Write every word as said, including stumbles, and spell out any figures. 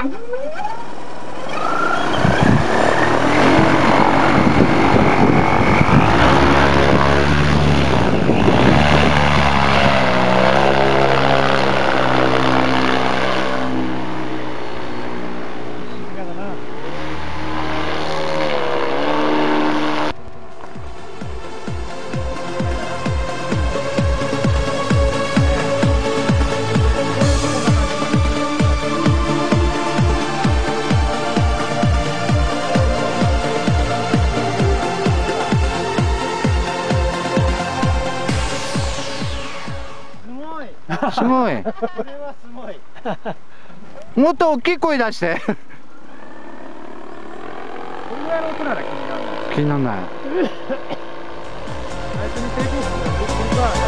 すごい。 これはすごい。 もっと大きい声出して。 これぐらいの音なら気にならない。 気にならない。 最初に抵抗するのは僕はない。